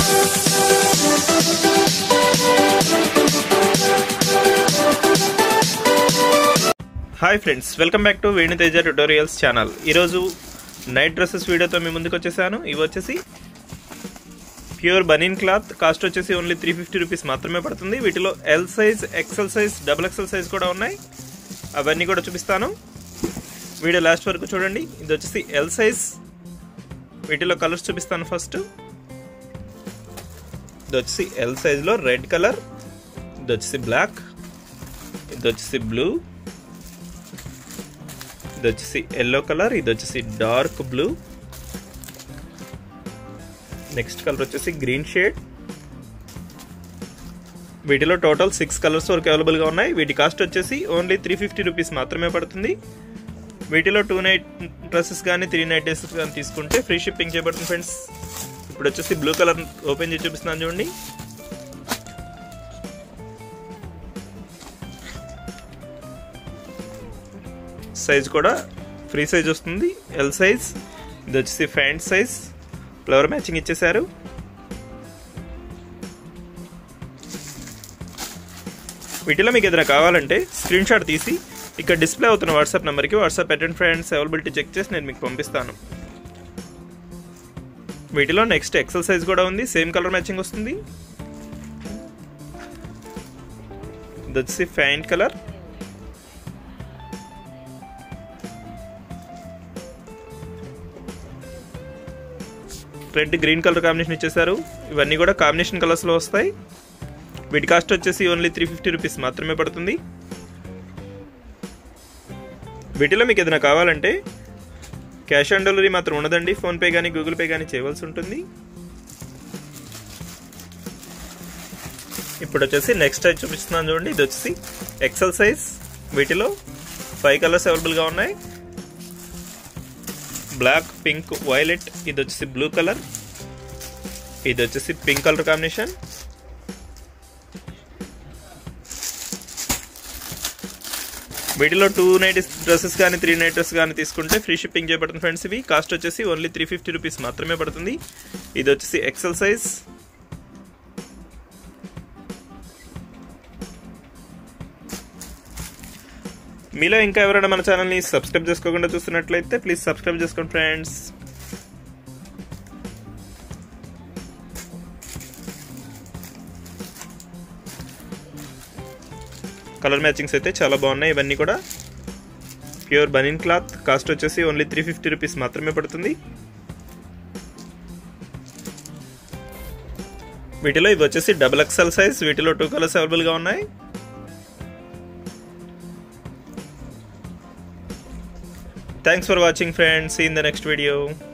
Hi friends, welcome back to Venu Teja tutorials channel. Night dresses వీడియోతో మీ ముందుకు వచ్చేసాను। ఇవి వచ్చేసి ప్యూర్ బనీన్ క్లాత్, కాస్ట్ వచ్చేసి ఓన్లీ 350 రూపీస్ మాత్రమే పడుతుంది। వీటిలో L size, XL size, double XL size కూడా ఉన్నాయి। అవన్నీ కూడా చూపిస్తాను, వీడియో లాస్ట్ వరకు చూడండి। ఇది వచ్చేసి ఎల్ సైజ్, వీటిలో కలర్స్ చూపిస్తాను। ఫస్ట్ ఇది వచ్చేసి ఎల్ సైజ్ లో రెడ్ కలర్, ఇది వచ్చేసి బ్లాక్, ఇది వచ్చేసి బ్లూ, ఇది వచ్చేసి ఎల్లో కలర్, ఇది వచ్చేసి డార్క్ బ్లూ, నెక్స్ట్ కలర్ వచ్చేసి గ్రీన్ షేడ్। వీటిలో టోటల్ 6 కలర్స్ వరకు అవైలబుల్ గా ఉన్నాయి। వీటి కాస్ట్ వచ్చేసి ఓన్లీ 350 రూపీస్ మాత్రమే పడుతుంది। వీటిలో 2 నైట్ డ్రెస్సెస్ కానీ 3 నైట్ డ్రెస్సెస్ కానీ తీసుకుంటే ఫ్రీ షిప్పింగ్ చేయబడుతుంది ఫ్రెండ్స్। ఇప్పుడు వచ్చేసి బ్లూ కలర్ ఓపెన్ చేసి చూపిస్తున్నాను చూడండి। సైజ్ కూడా ఫ్రీ సైజ్ వస్తుంది, ఎల్ సైజ్। ఇది వచ్చేసి ప్యాంట్ సైజ్, ఫ్లవర్ మ్యాచింగ్ ఇచ్చేసారు। వీటిలో మీకు ఏదైనా కావాలంటే స్క్రీన్ షాట్ తీసి ఇక్కడ డిస్ప్లే అవుతున్న వాట్సాప్ నెంబర్కి వాట్సాప్ పెట్టండి ఫ్రెండ్స్, అవైలబిలిటీ చెక్ చేసి నేను మీకు పంపిస్తాను। వీటిలో నెక్స్ట్ ఎక్సెల్ సైజ్ కూడా ఉంది, సేమ్ కలర్ మ్యాచింగ్ వస్తుంది। ఇది వచ్చేసి pant colour, red green colour combination ఇచ్చేసారు। ఇవన్నీ కూడా కాంబినేషన్ కలర్స్ లో వస్తాయి। వీటి కాస్ట్ వచ్చేసి ఓన్లీ 350 రూపీస్ మాత్రమే పడుతుంది। వీటిలో మీకు ఏదైనా కావాలంటే క్యాష్ ఆన్ డెలివరీ మాత్రం ఉండదండి, ఫోన్పే కానీ గూగుల్ పే కానీ చేయవలసి ఉంటుంది। ఇప్పుడు వచ్చేసి నెక్స్ట్ సైజ్ చూపిస్తున్నాను చూడండి। ఇది వచ్చేసి ఎక్సెల్ సైజ్, వీటిలో 5 కలర్స్ అవైలబుల్ గా ఉన్నాయి। బ్లాక్, పింక్, వైలెట్, ఇది వచ్చేసి బ్లూ కలర్, ఇది వచ్చేసి పింక్ కలర్ కాంబినేషన్। వీటిలో 2 నైట్ డ్రెస్సెస్ కానీ 3 నైట్ డ్రెస్ కానీ తీసుకుంటే ఫ్రీ షిప్పింగ్ చేయబడుతుంది ఫ్రెండ్స్। ఇవి కాస్ట్ వచ్చేసి ఓన్లీ 350 రూపీస్ మాత్రమే పడుతుంది। ఇది వచ్చేసి ఎక్సెల్ సైజ్। మీలో ఇంకా ఎవరైనా మన ఛానల్ని సబ్స్క్రైబ్ చేసుకోకుండా చూస్తున్నట్లయితే ప్లీజ్ సబ్స్క్రైబ్ చేసుకోండి ఫ్రెండ్స్। కలర్ మ్యాచింగ్స్ అయితే చాలా బాగున్నాయి। ఇవన్నీ కూడా ప్యూర్ బనీన్ క్లాత్, కాస్ట్ వచ్చేసి ఓన్లీ 350 రూపీస్ మాత్రమే పడుతుంది। వీటిలో ఇవి వచ్చేసి డబుల్ ఎక్సెల్ సైజ్, వీటిలో 2 కలర్స్ అవైలబుల్ గా ఉన్నాయి। Thanks for watching friends, see you in the next video.